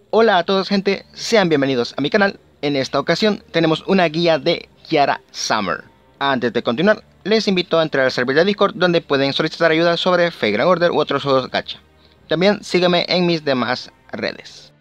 Hola a todos gente, sean bienvenidos a mi canal. En esta ocasión tenemos una guía de Kiara Summer. Antes de continuar, les invito a entrar al server de Discord donde pueden solicitar ayuda sobre Fate Grand Order u otros juegos gacha. También sígueme en mis demás redes.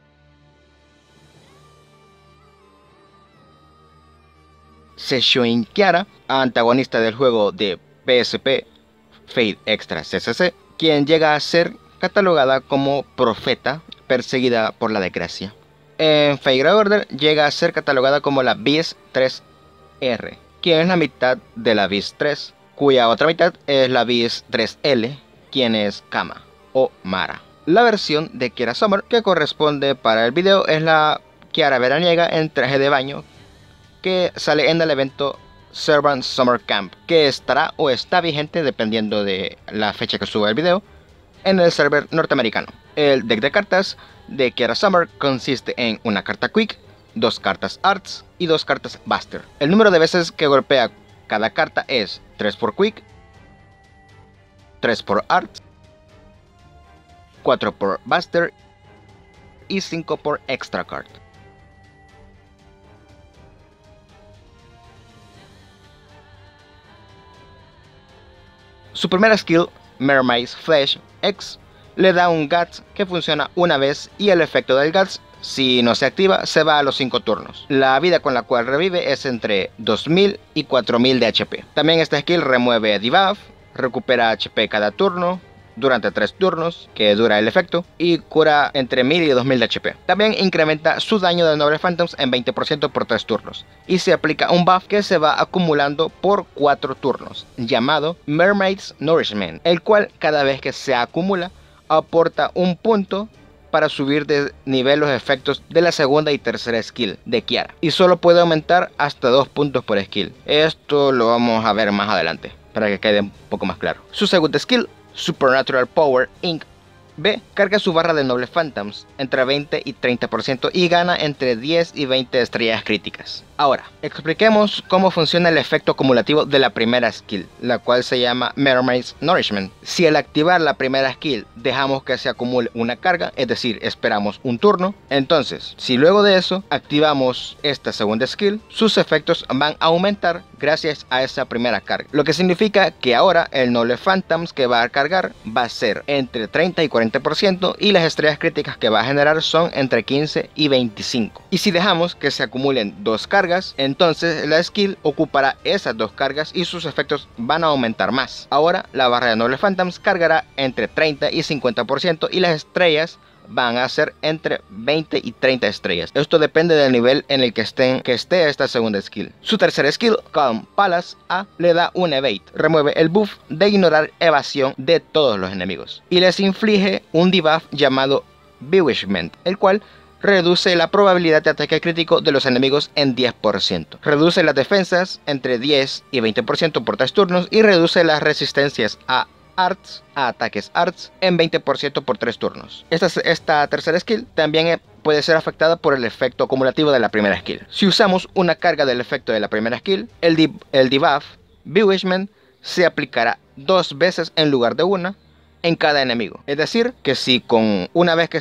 Sesshoin Kiara, antagonista del juego de PSP Fate Extra CCC, quien llega a ser catalogada como profeta perseguida por la desgracia. En Fate Grand Order llega a ser catalogada como la Beast 3R, quien es la mitad de la Beast 3, cuya otra mitad es la Beast 3L, quien es Kama o Mara. La versión de Kiara Summer que corresponde para el video es la Kiara veraniega en traje de baño, que sale en el evento Servant Summer Camp, que estará o está vigente dependiendo de la fecha que suba el video en el server norteamericano. El deck de cartas de Kiara Summer consiste en una carta Quick, 2 cartas Arts y 2 cartas Buster. El número de veces que golpea cada carta es 3 por Quick, 3 por Arts, 4 por Buster y 5 por Extra Card. Su primera skill, Mermaid's Flesh X, le da un Guts que funciona una vez y el efecto del Guts, si no se activa, se va a los 5 turnos. La vida con la cual revive es entre 2000 y 4000 de HP. También esta skill remueve debuff, recupera HP cada turno durante 3 turnos que dura el efecto y cura entre 1000 y 2000 de HP. También incrementa su daño de Noble Phantoms en 20% por 3 turnos y se aplica un buff que se va acumulando por 4 turnos llamado Mermaid's Nourishment, el cual cada vez que se acumula aporta un punto para subir de nivel los efectos de la segunda y tercera skill de Kiara, y solo puede aumentar hasta 2 puntos por skill. Esto lo vamos a ver más adelante para que quede un poco más claro. Su segunda skill, Supernatural Power Inc. B, carga su barra de Noble Phantoms entre 20 y 30% y gana entre 10 y 20 estrellas críticas. Ahora, expliquemos cómo funciona el efecto acumulativo de la primera skill, la cual se llama Mermaid's Nourishment. Si al activar la primera skill dejamos que se acumule una carga, es decir, esperamos un turno, entonces si luego de eso activamos esta segunda skill, sus efectos van a aumentar gracias a esa primera carga, lo que significa que ahora el Noble Phantoms que va a cargar va a ser entre 30 y 40% y las estrellas críticas que va a generar son entre 15 y 25. Y si dejamos que se acumulen 2 cargas, entonces la skill ocupará esas 2 cargas y sus efectos van a aumentar más. Ahora la barra de Noble Phantoms cargará entre 30 y 50% y las estrellas van a ser entre 20 y 30 estrellas. Esto depende del nivel en el que esté esta segunda skill. Su tercera skill, Calm Palace A, le da un evade. Remueve el buff de ignorar evasión de todos los enemigos y les inflige un debuff llamado Bewitchment, el cual reduce la probabilidad de ataque crítico de los enemigos en 10%. Reduce las defensas entre 10 y 20% por 3 turnos y reduce las resistencias a ataques Arts en 20% por 3 turnos. Esta tercera skill también puede ser afectada por el efecto acumulativo de la primera skill. Si usamos una carga del efecto de la primera skill, el debuff Bewitchment se aplicará 2 veces en lugar de una en cada enemigo. Es decir, que si un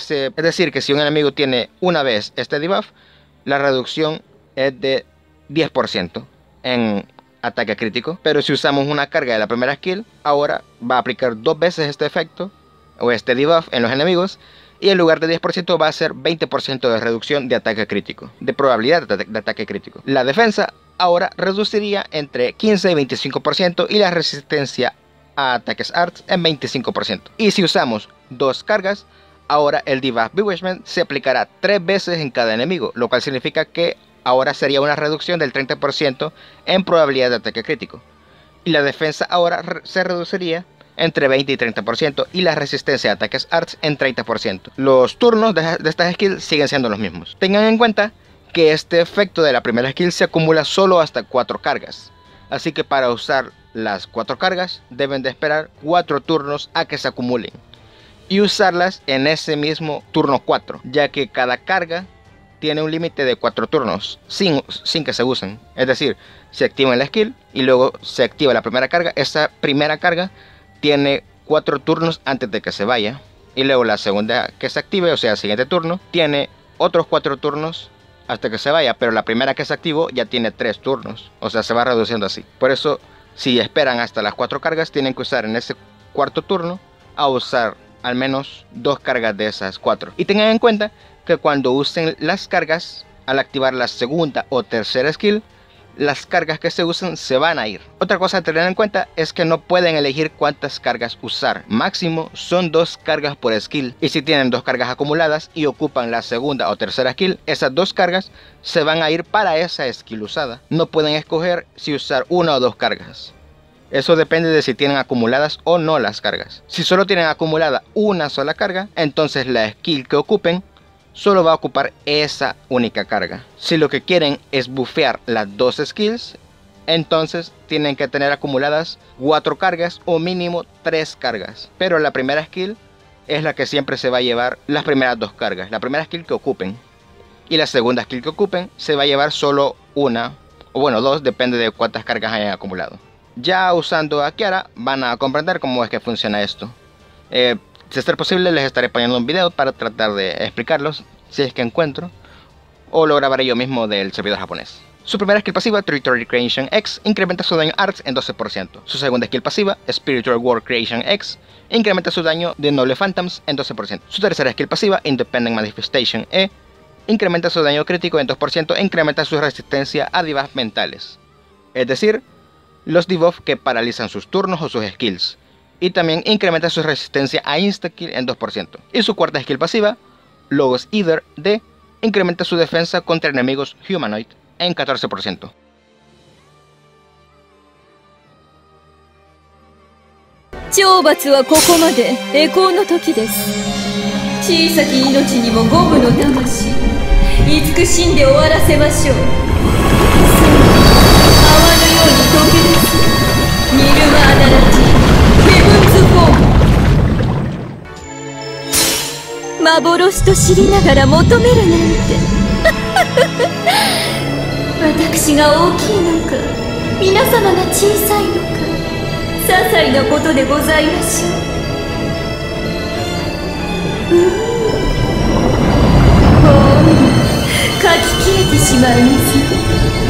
enemigo tiene una vez este debuff, la reducción es de 10% en ataque crítico, pero si usamos una carga de la primera skill, ahora va a aplicar 2 veces este efecto o este debuff en los enemigos y en lugar de 10% va a ser 20% de reducción de ataque crítico, de probabilidad de ataque crítico. La defensa ahora reduciría entre 15 y 25% y la resistencia a ataques Arts en 25%. Y si usamos 2 cargas, ahora el debuff Bewitchment se aplicará 3 veces en cada enemigo, lo cual significa que ahora sería una reducción del 30% en probabilidad de ataque crítico. Y la defensa ahora se reduciría entre 20 y 30% y la resistencia a ataques Arts en 30%. Los turnos de estas skills siguen siendo los mismos. Tengan en cuenta que este efecto de la primera skill se acumula solo hasta 4 cargas. Así que para usar las 4 cargas deben de esperar 4 turnos a que se acumulen y usarlas en ese mismo turno 4, ya que cada carga tiene un límite de 4 turnos sin que se usen. Es decir, se activa la skill y luego se activa la primera carga. Esa primera carga tiene 4 turnos antes de que se vaya y luego la segunda que se active, o sea el siguiente turno, tiene otros 4 turnos hasta que se vaya, pero la primera que se activó ya tiene 3 turnos, o sea, se va reduciendo así. Por eso, si esperan hasta las 4 cargas, tienen que usar en ese cuarto turno a usar al menos 2 cargas de esas 4. Y tengan en cuenta que cuando usen las cargas, al activar la segunda o tercera skill, las cargas que se usen se van a ir. Otra cosa a tener en cuenta es que no pueden elegir cuántas cargas usar. Máximo son 2 cargas por skill. Y si tienen 2 cargas acumuladas y ocupan la segunda o tercera skill, esas 2 cargas se van a ir para esa skill usada. No pueden escoger si usar 1 o 2 cargas. Eso depende de si tienen acumuladas o no las cargas. Si solo tienen acumulada una sola carga, entonces la skill que ocupen solo va a ocupar esa única carga. Si lo que quieren es bufear las 2 skills, entonces tienen que tener acumuladas 4 cargas o mínimo 3 cargas. Pero la primera skill es la que siempre se va a llevar las primeras 2 cargas. La primera skill que ocupen. Y la segunda skill que ocupen se va a llevar solo una, o bueno, 2, depende de cuántas cargas hayan acumulado. Ya usando a Kiara van a comprender cómo es que funciona esto. Si es posible, les estaré poniendo un video para tratar de explicarlos, si es que encuentro, o lo grabaré yo mismo del servidor japonés. Su primera skill pasiva, Territory Creation X, incrementa su daño Arts en 12%. Su segunda skill pasiva, Spiritual World Creation X, incrementa su daño de Noble Phantoms en 12%. Su tercera skill pasiva, Independent Manifestation E, incrementa su daño crítico en 2% e incrementa su resistencia a debuffs mentales. Es decir, los debuffs que paralizan sus turnos o sus skills. Y también incrementa su resistencia a insta-kill en 2%. Y su cuarta skill pasiva, Logos Eater D, incrementa su defensa contra enemigos humanoid en 14%. 懲罰はここまで栄光の時です。小さき命にも五分の魂、慈しんで終わらせましょう。泡のように溶け出すニルマーナラティヘブンズフォーム。幻と知りながら求めるなんて私が大きいのか皆様が小さいのか些細なことでございましょう。かき消えてしまいます。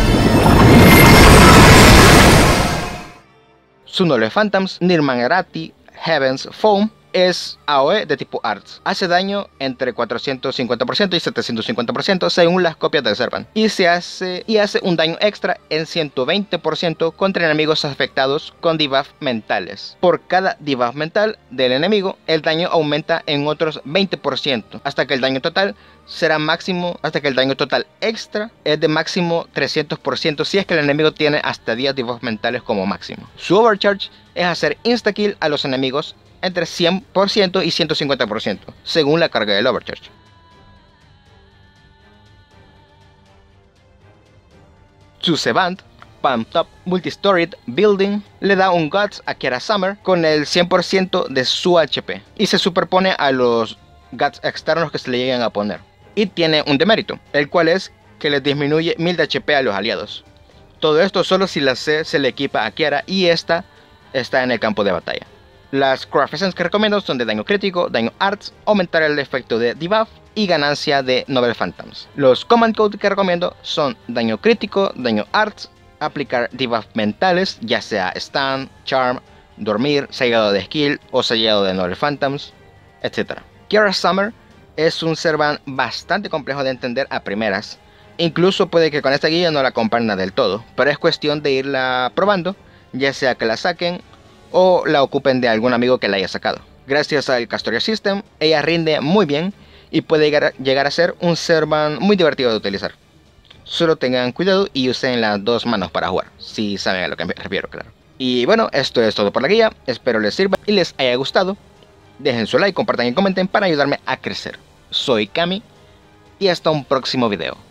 Su Noble Phantoms Nirmangarati Heaven's Foam es AOE de tipo Arts. Hace daño entre 450% y 750% según las copias del Servant. Y hace un daño extra en 120% contra enemigos afectados con debuffs mentales. Por cada debuff mental del enemigo, el daño aumenta en otros 20%, hasta que el daño total será máximo, hasta que el daño total extra es de máximo 300% si es que el enemigo tiene hasta 10 debuffs mentales como máximo. Su Overcharge es hacer insta-kill a los enemigos entre 100% y 150%, según la carga del Overcharge. Su Sevant, Pumped Up Multistoried Building, le da un Guts a Kiara Summer con el 100% de su HP y se superpone a los Guts externos que se le lleguen a poner. Y tiene un demérito, el cual es que les disminuye 1000 de HP a los aliados. Todo esto solo si la C se le equipa a Kiara y esta está en el campo de batalla. Las Craft Essence que recomiendo son de daño crítico, daño arts, aumentar el efecto de debuff y ganancia de Noble Phantoms. Los Command Code que recomiendo son daño crítico, daño arts, aplicar debuff mentales, ya sea stun, charm, dormir, sellado de skill o sellado de Noble Phantoms, etc. Kiara Summer es un Servant bastante complejo de entender a primeras. Incluso puede que con esta guía no la comprenda del todo, pero es cuestión de irla probando, ya sea que la saquen o la ocupen de algún amigo que la haya sacado. Gracias al Castoria System, ella rinde muy bien y puede llegar a ser un Servant muy divertido de utilizar. Solo tengan cuidado y usen las 2 manos para jugar, si saben a lo que me refiero, claro. Y bueno, esto es todo por la guía, espero les sirva y les haya gustado. Dejen su like, compartan y comenten para ayudarme a crecer. Soy Kami y hasta un próximo video.